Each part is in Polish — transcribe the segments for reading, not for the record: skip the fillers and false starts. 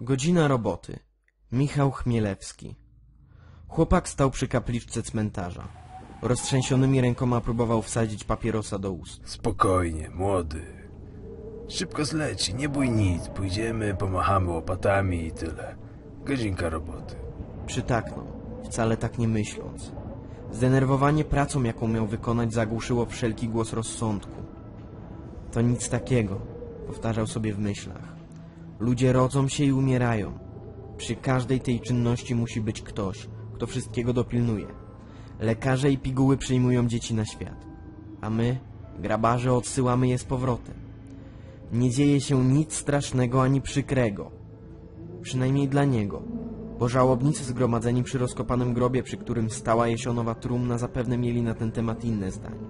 Godzina roboty. Michał Chmielewski. Chłopak stał przy kapliczce cmentarza. Roztrzęsionymi rękoma próbował wsadzić papierosa do ust. Spokojnie, młody. Szybko zleci, nie bój nic. Pójdziemy, pomachamy łopatami i tyle. Godzinka roboty. Przytaknął, wcale tak nie myśląc. Zdenerwowanie pracą, jaką miał wykonać, zagłuszyło wszelki głos rozsądku. To nic takiego, powtarzał sobie w myślach. Ludzie rodzą się i umierają. Przy każdej tej czynności musi być ktoś, kto wszystkiego dopilnuje. Lekarze i piguły przyjmują dzieci na świat, a my, grabarze, odsyłamy je z powrotem. Nie dzieje się nic strasznego ani przykrego. Przynajmniej dla niego, bo żałobnicy zgromadzeni przy rozkopanym grobie, przy którym stała jesionowa trumna, zapewne mieli na ten temat inne zdanie.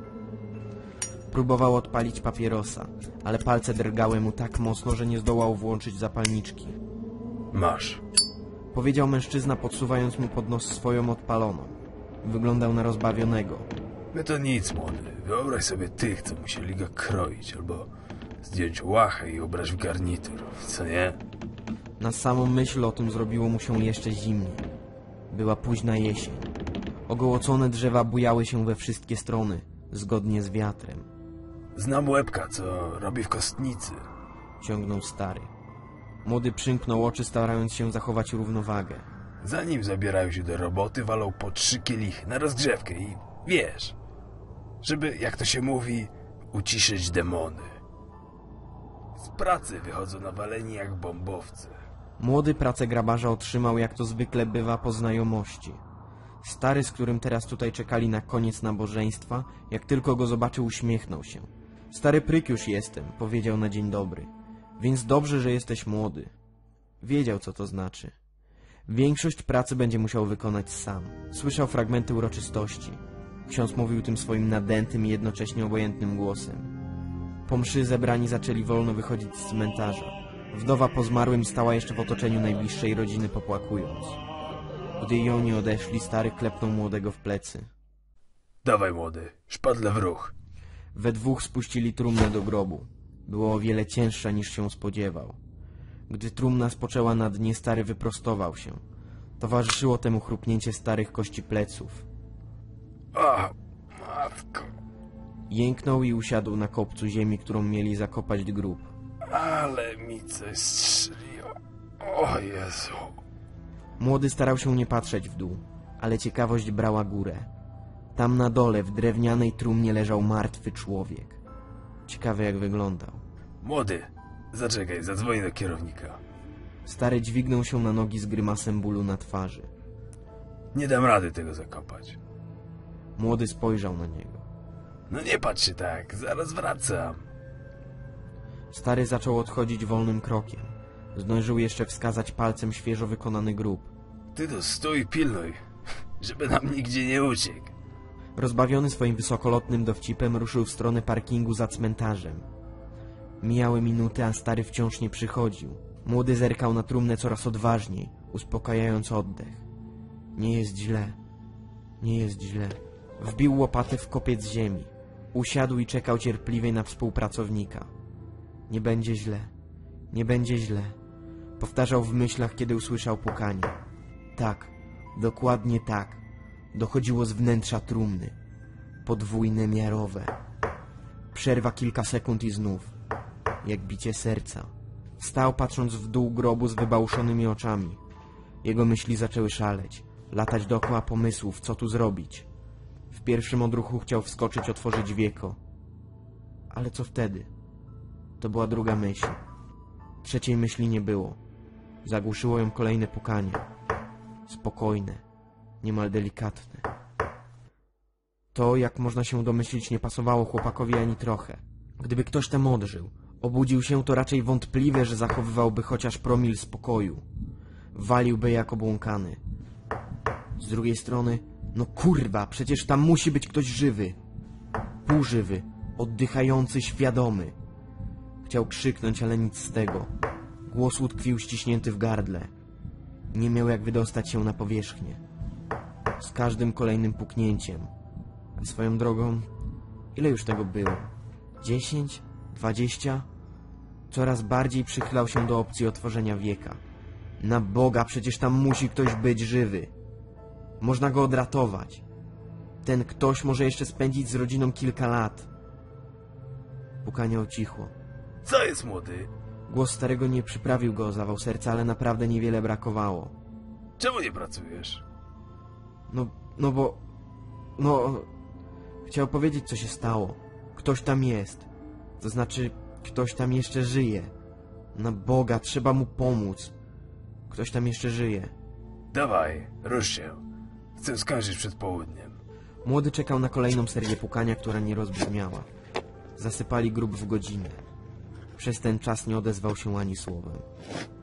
Próbował odpalić papierosa, ale palce drgały mu tak mocno, że nie zdołał włączyć zapalniczki. Masz. Powiedział mężczyzna, podsuwając mu pod nos swoją odpaloną. Wyglądał na rozbawionego. My to nic, młody. Wyobraź sobie tych, co musieli go kroić, albo zdjąć łachę i ubrać w garnitur, co nie? Na samą myśl o tym zrobiło mu się jeszcze zimniej. Była późna jesień. Ogołocone drzewa bujały się we wszystkie strony, zgodnie z wiatrem. Znam łebka, co robi w kostnicy. Ciągnął stary. Młody przymknął oczy, starając się zachować równowagę. Zanim zabierają się do roboty, walą po 3 kielichy na rozgrzewkę i wiesz, żeby, jak to się mówi, uciszyć demony. Z pracy wychodzą nawaleni jak bombowce. Młody pracę grabarza otrzymał, jak to zwykle bywa, po znajomości. Stary, z którym teraz tutaj czekali na koniec nabożeństwa, jak tylko go zobaczył, uśmiechnął się. Stary pryk już jestem, powiedział na dzień dobry. Więc dobrze, że jesteś młody. Wiedział, co to znaczy. Większość pracy będzie musiał wykonać sam. Słyszał fragmenty uroczystości. Ksiądz mówił tym swoim nadętym i jednocześnie obojętnym głosem. Po mszy zebrani zaczęli wolno wychodzić z cmentarza. Wdowa po zmarłym stała jeszcze w otoczeniu najbliższej rodziny, popłakując. Gdy i oni odeszli, stary klepnął młodego w plecy. Dawaj, młody, szpadle w ruch. We dwóch spuścili trumnę do grobu. Była o wiele cięższa, niż się spodziewał. Gdy trumna spoczęła na dnie, stary wyprostował się. Towarzyszyło temu chrupnięcie starych kości pleców. O, matko. Jęknął i usiadł na kopcu ziemi, którą mieli zakopać grób. Ale mi coś strzeliło. O Jezu. Młody starał się nie patrzeć w dół, ale ciekawość brała górę. Tam na dole, w drewnianej trumnie, leżał martwy człowiek. Ciekawe, jak wyglądał. Młody, zaczekaj, zadzwonię do kierownika. Stary dźwignął się na nogi z grymasem bólu na twarzy. Nie dam rady tego zakopać. Młody spojrzał na niego. No nie patrz się tak, zaraz wracam. Stary zaczął odchodzić wolnym krokiem. Zdążył jeszcze wskazać palcem świeżo wykonany grób. Ty tu stój, pilnuj, żeby nam nigdzie nie uciekł. Rozbawiony swoim wysokolotnym dowcipem, ruszył w stronę parkingu za cmentarzem. Mijały minuty, a stary wciąż nie przychodził. Młody zerkał na trumnę coraz odważniej, uspokajając oddech. Nie jest źle. Nie jest źle. Wbił łopatę w kopiec ziemi. Usiadł i czekał cierpliwie na współpracownika. Nie będzie źle. Nie będzie źle. Powtarzał w myślach, kiedy usłyszał pukanie. Tak, dokładnie tak. Dochodziło z wnętrza trumny. Podwójne, miarowe. Przerwa kilka sekund i znów. Jak bicie serca. Stał, patrząc w dół grobu z wybałuszonymi oczami. Jego myśli zaczęły szaleć. Latać dookoła pomysłów, co tu zrobić. W pierwszym odruchu chciał wskoczyć, otworzyć wieko. Ale co wtedy? To była druga myśl. Trzeciej myśli nie było. Zagłuszyło ją kolejne pukanie. Spokojne, niemal delikatne. To, jak można się domyślić, nie pasowało chłopakowi ani trochę. Gdyby ktoś tam odżył, obudził się, to raczej wątpliwe, że zachowywałby chociaż promil spokoju. Waliłby jak obłąkany. Z drugiej strony, no kurwa, przecież tam musi być ktoś żywy. Półżywy, oddychający, świadomy. Chciał krzyknąć, ale nic z tego. Głos utkwił ściśnięty w gardle. Nie miał jak wydostać się na powierzchnię. Z każdym kolejnym puknięciem. A swoją drogą, ile już tego było? 10? 20? Coraz bardziej przychylał się do opcji otworzenia wieka. Na Boga, przecież tam musi ktoś być żywy. Można go odratować. Ten ktoś może jeszcze spędzić z rodziną kilka lat. Pukanie ucichło. Co jest, młody? Głos starego nie przyprawił go o zawał serca, ale naprawdę niewiele brakowało. Czemu nie pracujesz? No bo... Chciał powiedzieć, co się stało. Ktoś tam jest. To znaczy, ktoś tam jeszcze żyje. Na Boga, trzeba mu pomóc. Ktoś tam jeszcze żyje. Dawaj, rusz się. Chcę skończyć przed południem. Młody czekał na kolejną serię pukania, która nie rozbrzmiała. Zasypali grób w godzinę. Przez ten czas nie odezwał się ani słowem.